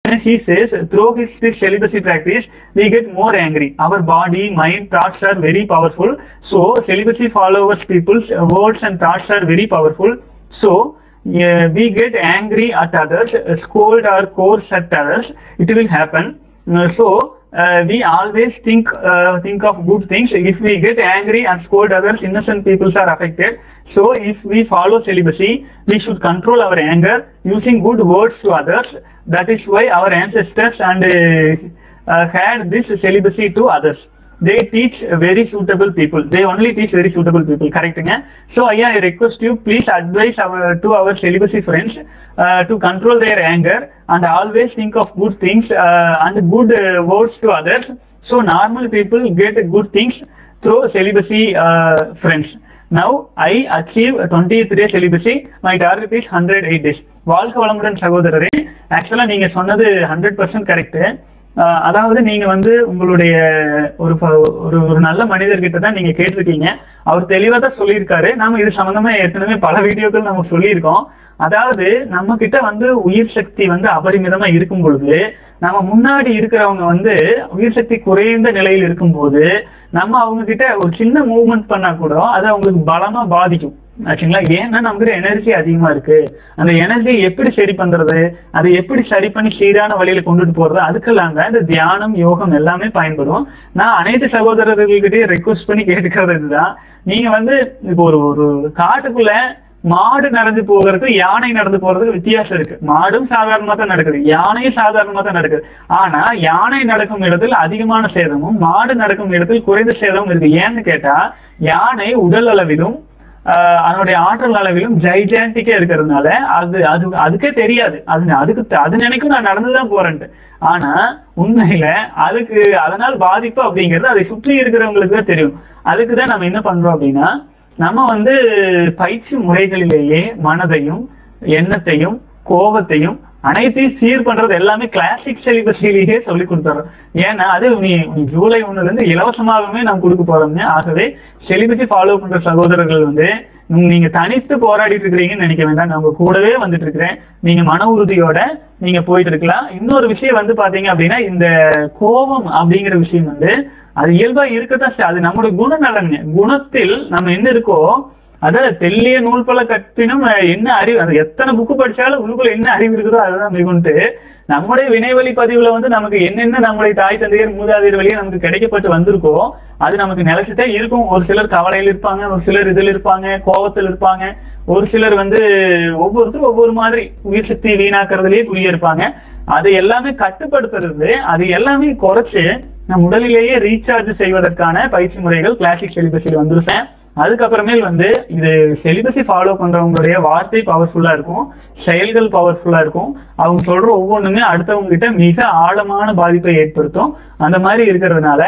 he says, through his celibacy practice, we get more angry. Our body, mind, thoughts are very powerful. So, celibacy followers, people's words and thoughts are very powerful. So, we get angry at others, scold or course at others. It will happen. We always think of good things. If we get angry and scold others, innocent people are affected. So, if we follow celibacy, we should control our anger using good words to others. That is why our ancestors had this celibacy to others. They teach very suitable people. They only teach very suitable people. Correct? So, I request you, please advise to our celibacy friends to control their anger and always think of good things and good words to others. So, normal people get good things through celibacy friends. Now, I achieve 20th day celibacy. My target is 108 days. வாழ்க வளமுடன் சகோதரரே. ஆக்சுவலா நீங்க சொன்னது 100% correct. அதாவது நீங்க உங்களுடைய ஒரு நல்ல மனிதர்கிட்ட தான் நீங்க கேட்டிருக்கீங்க. அவர் தெளிவா தான் சொல்லியிருக்காரு. நாம இது சம்பந்தமா ஏற்கனவே பல வீடியோக்கள் நம்ம சொல்லியிருக்கோம். அதாவது நம்ம கிட்ட உயிர் சக்தி அபரிமிதமா இருக்கும் பொழுது, நம்ம முன்னாடி இருக்கிறவங்க உயிர் சக்தி குறைந்த நிலையில் இருக்கும் போது நம்ம அவங்க கிட்ட ஒரு சின்ன மூவ்மெண்ட் பண்ணா கூட அது அவங்களுக்கு பலமா பாதிக்கும். ஆச்சுங்களா? ஏன்னா நமக்கு எனர்ஜி அதிகமா இருக்கு. அந்த எனர்ஜி எப்படி சரி பண்றது, அதை எப்படி சரி பண்ணி சீரான வழியில கொண்டுட்டு போறது, அதுக்கெல்லாம் தான் இந்த தியானம் யோகம் எல்லாமே பயன்படும். நான் அனைத்து சகோதரர்கள்கிட்டயே ரெக்வஸ்ட் பண்ணி கேட்டுக்கிறது இதுதான். நீங்க இப்போ ஒரு காட்டுக்குள்ள மாடு நடந்து போகிறதுக்கு யானை நடந்து போறதுக்கு வித்தியாசம் இருக்கு. மாடும் சாதாரணமா தான் நடக்குது, யானையும் சாதாரணமா தான் நடக்குது. ஆனா யானை நடக்கும் இடத்தில் அதிகமான சேதமும் மாடு நடக்கும் இடத்தில் குறைந்த சேதமும் இருக்கு. ஏன்னு கேட்டா யானை உடல் அளவிலும் அதனுடைய ஆற்றல் அளவிலும் ஜைஜாண்டிக்கா இருக்கிறதுனால அதுக்கே தெரியாது. அது நினைக்கும் நான் நடந்துதான் போறேன்ட்டு. ஆனா உண்மையில அதனால் பாதிப்பு அப்படிங்கிறது அதை சுற்றி இருக்கிறவங்களுக்கு தான் தெரியும். அதுக்குதான் நம்ம என்ன பண்றோம் அப்படின்னா, நம்ம பயிற்சி முறைகளிலேயே மனதையும் எண்ணத்தையும் கோபத்தையும் அனைத்தையும் சீர் பண்றது எல்லாமே கிளாசிக் செலிபஸிலேயே சொல்லி கொடுத்துறோம். ஏன்னா அது நீ ஜூலை 1 இருந்து இலவசமாகவே நாம் கொடுக்க போறோம்னு. ஆகவே செலிபஸை ஃபாலோ பண்ற சகோதரர்கள் நீங்க தனித்து போராடிட்டு இருக்கிறீங்கன்னு நினைக்க வேண்டாம். நான் கூடவே வந்துட்டு இருக்கிறேன். நீங்க மன உறுதியோட நீங்க போயிட்டு இருக்கலாம். இன்னொரு விஷயம் பாத்தீங்க அப்படின்னா, இந்த கோபம் அப்படிங்கிற விஷயம் அது இயல்பா இருக்கத்தான். அது நம்மளுடைய குணநலன். குணத்தில் நம்ம என்ன இருக்கோ அத தெல்லிய நூல் பல கற்பினும் என்ன அறிவு, அது எத்தனை புக்கு படிச்சாலும் உங்களுக்குள்ள என்ன அறிவு இருக்குதோ அதுதான் மிகுண்டு. நம்முடைய வினைவழி பதிவுல நமக்கு என்னென்ன நம்முடைய தாய் தந்தையர் மூதாதையர் வழியே நமக்கு கிடைக்கப்பட்டு வந்திருக்கோ அது நமக்கு நிலைச்சுட்டே இருக்கும். ஒரு சிலர் கவலையில் இருப்பாங்க, ஒரு சிலர் இதில் இருப்பாங்க, கோபத்தில் இருப்பாங்க, ஒரு சிலர் ஒவ்வொருத்தரும் ஒவ்வொரு மாதிரி உயிர் சக்தி வீணாக்குறதுலயே குறிய இருப்பாங்க. அது எல்லாமே கட்டுப்படுத்துறது, அது எல்லாமே குறைச்சு நம் உடலிலேயே ரீசார்ஜ் செய்வதற்கான பயிற்சி முறைகள் கிளாசிக் செலிபஸில் வந்துருச்சேன். அதுக்கப்புறமேல் இது செலிபஸை ஃபாலோ பண்றவங்களுடைய வார்த்தை பவர்ஃபுல்லா இருக்கும், செயல்கள் பவர்ஃபுல்லா இருக்கும். அவங்க சொல்ற ஒவ்வொன்றுமே அடுத்தவங்க கிட்ட மிக ஆழமான பாதிப்பை ஏற்படுத்தும். அந்த மாதிரி இருக்கிறதுனால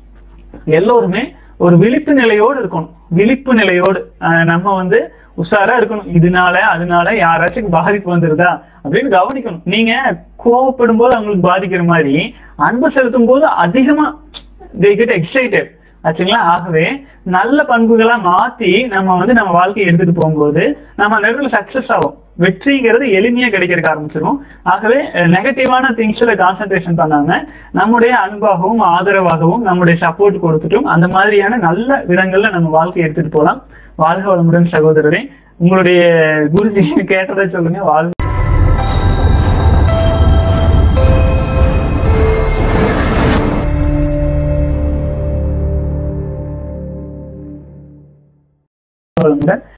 எல்லோருமே ஒரு விழிப்பு நிலையோடு இருக்கணும். விழிப்பு நிலையோடு நம்ம உஷாரா இருக்கணும். அதனால யாராச்சும் பாதிப்பு வந்துருதா அப்படின்னு கவனிக்கணும். நீங்க கோவப்படும் போது அவங்களுக்கு பாதிக்கிற மாதிரி அன்பு செலுத்தும் போது அதிகமா they get excited ஆச்சுங்களா? ஆகவே நல்ல பண்புகளா மாத்தி நம்ம நம்ம வாழ்க்கையை எடுத்துட்டு போகும்போது நம்ம அந்த இடத்துல சக்சஸ் ஆகும். வெற்றிங்கிறது எளிமையா கிடைக்கிறதுக்கு ஆரம்பிச்சிடும். ஆகவே நெகட்டிவான திங்ஸ்ல கான்சென்ட்ரேஷன் பண்ணாம நம்முடைய அன்பாகவும் ஆதரவாகவும் நம்முடைய சப்போர்ட் கொடுத்துட்டும் அந்த மாதிரியான நல்ல விதங்கள்ல நம்ம வாழ்க்கையை எடுத்துட்டு போகலாம். வாழ்க வளமுடன் சகோதரரே. உங்களுடைய குருஜி கேட்டதை சொல்லுங்க. வாழ்க வளமுடன்.